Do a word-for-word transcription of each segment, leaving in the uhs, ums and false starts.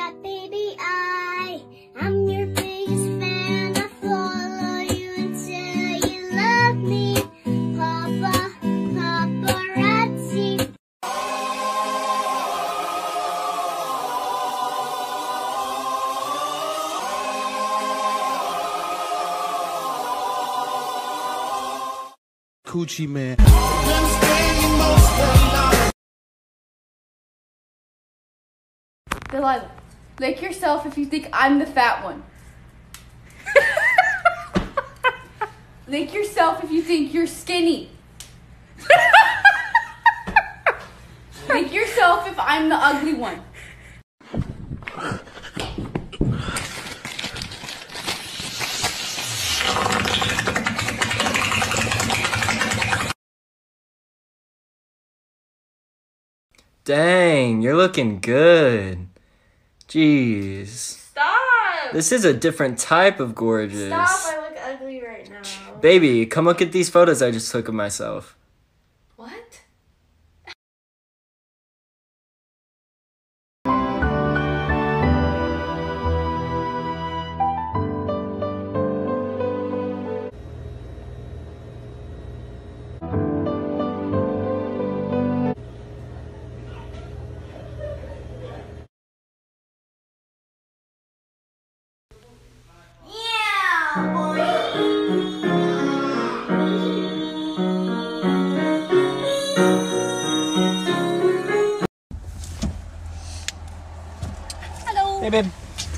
that baby, I am your biggest fan. I follow you until you love me. Papa, paparazzi. Coochie man. Delilah, lick yourself if you think I'm the fat one. Lick yourself if you think you're skinny. Lick yourself if I'm the ugly one. Dang, you're looking good. Jeez. Stop! This is a different type of gorgeous. Stop, I look ugly right now. Baby, come look at these photos I just took of myself. What? Hey, babe.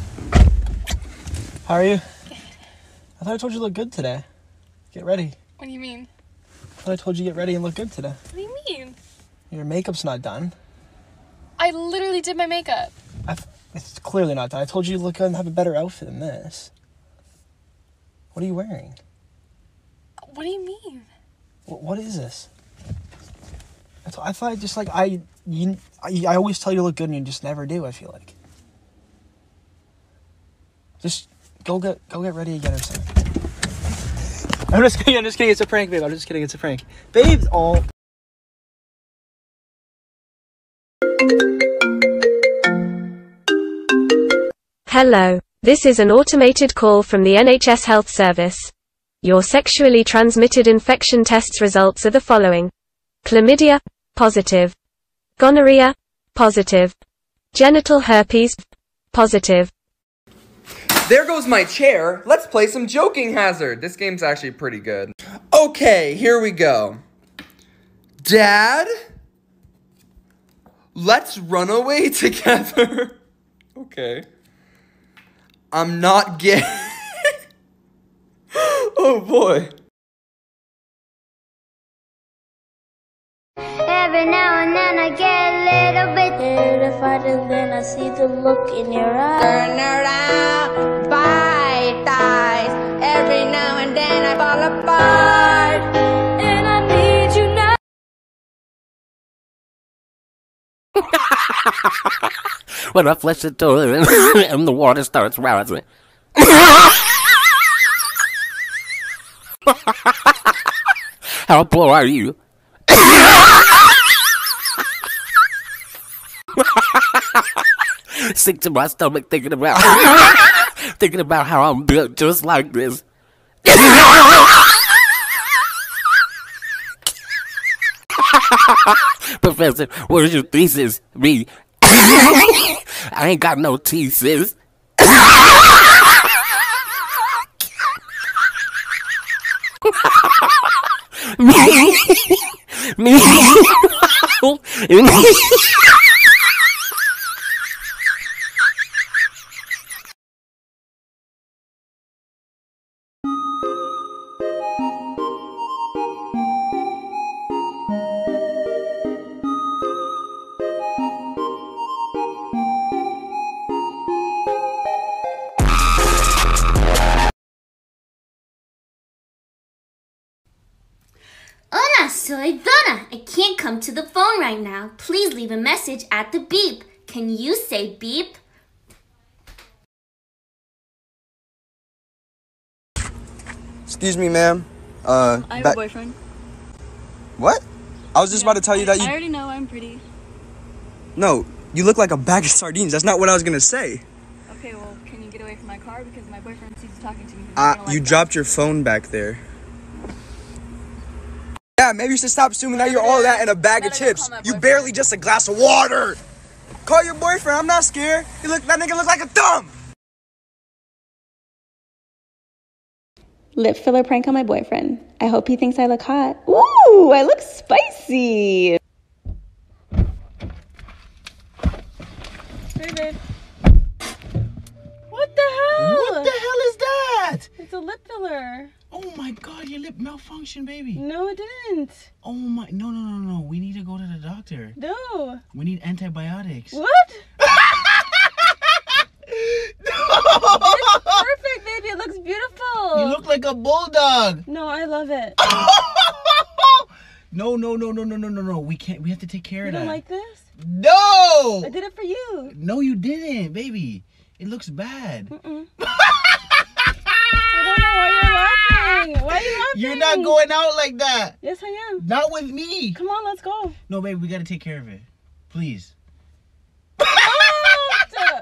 How are you? Good. I thought I told you to look good today. Get ready. What do you mean? I thought I told you to get ready and look good today. What do you mean? Your makeup's not done. I literally did my makeup. I've, it's clearly not done. I told you to look good and have a better outfit than this. What are you wearing? What do you mean? What, what is this? I, th- I thought I just like, I, you, I, I always tell you to look good and you just never do, I feel like. Just go get go get ready again or something. I'm just kidding. I'm just kidding. It's a prank, babe. I'm just kidding. It's a prank, babe. All. Hello. This is an automated call from the N H S Health Service. Your sexually transmitted infection tests results are the following: chlamydia, positive; gonorrhea, positive; genital herpes, positive. There goes my chair. Let's play some Joking Hazard. This game's actually pretty good. Okay, here we go. Dad? Let's run away together. Okay. I'm not gay. Oh boy. Every now and then I get a little bit terrified, and then I see the look in your eyes. Turn around, bite thighs. Every now and then I fall apart, And I need you now. When I flush the toilet and the water starts rising. How poor are you? Sick to my stomach thinking about thinking about how I'm built just like this. Professor, where's your thesis? Me. I ain't got no thesis. Me. Me. Hola, soy Donna. I can't come to the phone right now. Please leave a message at the beep. Can you say beep? Excuse me, ma'am. Uh, I have ba- a boyfriend. What? I was just Yeah, about to tell you that you... I already know I'm pretty. No, You look like a bag of sardines. That's not what I was gonna say. Okay, well, can you get away from my car because my boyfriend sees you talking to me? Uh, you dropped your phone back there. Yeah, maybe you should stop assuming that you're all that in a bag of chips. You barely just a glass of water. Call your boyfriend. I'm not scared. He look that nigga look like a thumb. Lip filler prank on my boyfriend. I hope he thinks I look hot. Ooh, I look spicy. Hey, babe. What the hell? What the hell is that? It's a lip filler. Oh my god, your lip malfunctioned, baby. No, it didn't. Oh my, no, no, no, no. We need to go to the doctor. No. We need antibiotics. What? No! It's perfect, baby. It looks beautiful. You look like a bulldog. No, I love it. No, no, no, no, no, no, no, no. We can't. We have to take care You of don't that. like this? No! I did it for you. No, you didn't, baby. It looks bad. Mm-mm. I don't know why you're laughing. Why are you laughing? You're not going out like that. Yes, I am. Not with me. Come on, let's go. No, baby, we gotta take care of it. Please. What?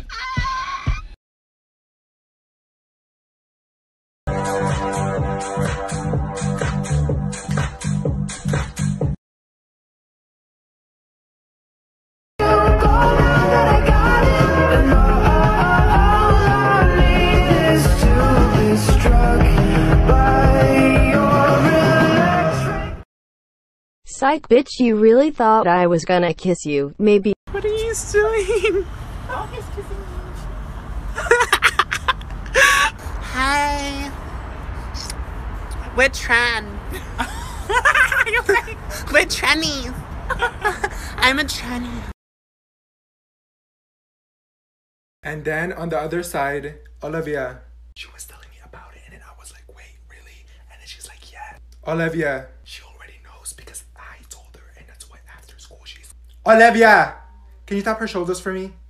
Psych bitch, you really thought I was gonna kiss you. Maybe. What are you doing? Hi. We're Tran. We're trannies. I'm a tranny. And then on the other side, Olivia. She was telling me about it, and then I was like, wait, really? And then she's like, yeah. Olivia. She already knows because I told her, and that's why after school she's... Olivia! Can you tap her shoulders for me?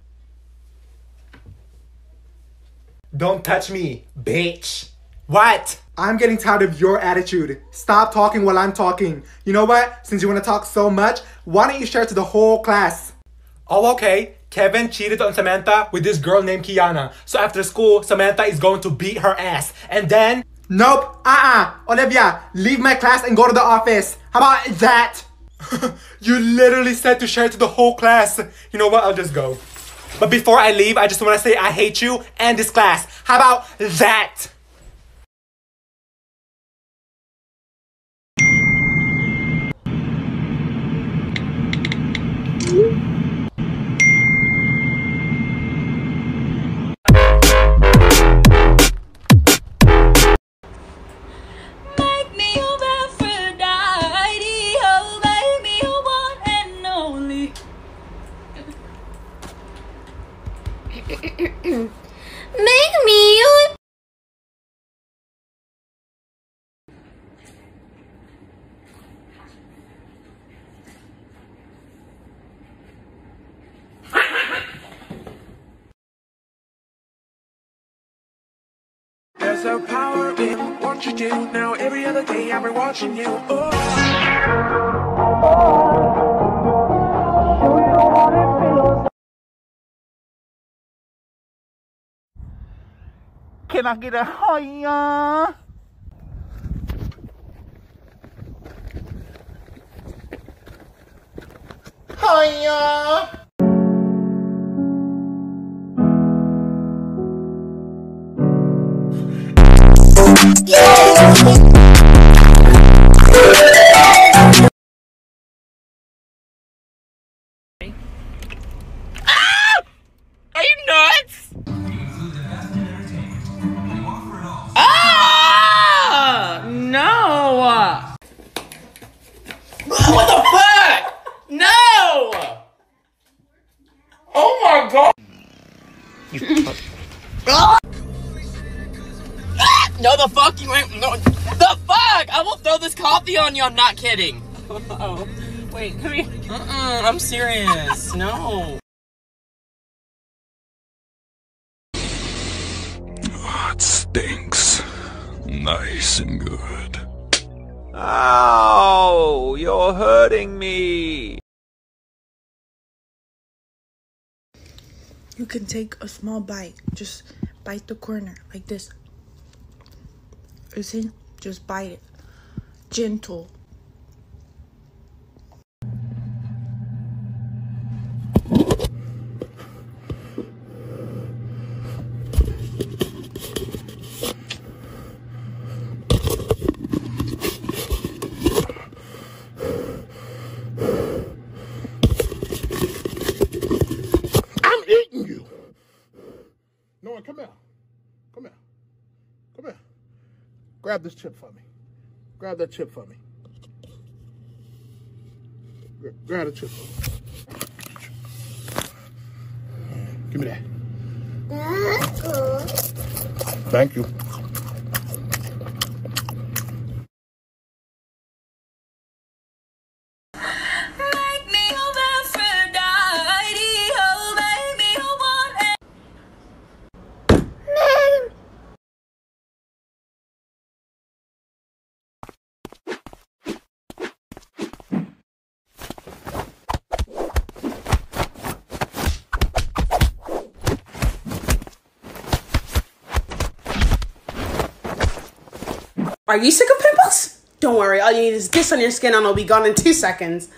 Don't touch me, bitch. What? I'm getting tired of your attitude. Stop talking while I'm talking. You know what? Since you want to talk so much, why don't you share it to the whole class? Oh, okay. Kevin cheated on Samantha with this girl named Kiana. So after school, Samantha is going to beat her ass. And then... Nope. Uh-uh. Olivia, leave my class and go to the office. How about that? You literally said to share it to the whole class. You know what? I'll just go. But before I leave, I just want to say I hate you and this class. How about that? Make me your... There's a power in what you do. Now every other day I've been watching you. Oh. Can I get a hiya? Hiya! Ah! Are you nuts? Ah! No! What the fuck? No! Oh my god! Ah! No, the fuck you ain't. No, the fuck! I will throw this coffee on you. I'm not kidding. Oh, wait, come here. Mm-mm, I'm serious. No. Oh, it stinks. Nice and good. Ow! You're hurting me. You can take a small bite. Just bite the corner like this. You see? Just bite it. Gentle. Come here. Come here. Come here. Grab this chip for me. Grab that chip for me. Gra- grab the chip for me. Give me that. Thank you. Are you sick of pimples? Don't worry, all you need is this on your skin and it'll be gone in two seconds.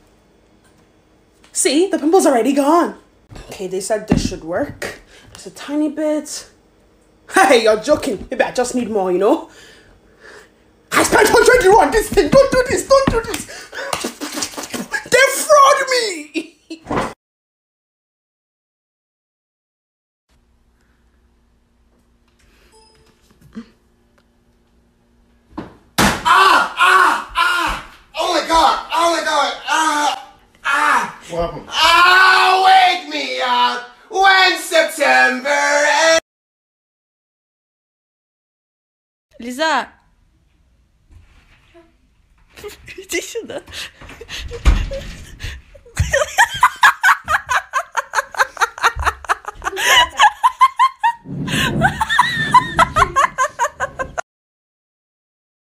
See, the pimple's already gone. Okay, they said this should work. Just a tiny bit. Hey, you're joking. Maybe I just need more, you know? I spent one hundred euro on this thing. Don't do this, don't do this. They fraud me. Welcome. Oh, wake me up when September ends. Lisa. Iди сюда.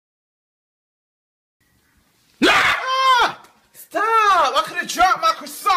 Stop! I could have dropped my croissant.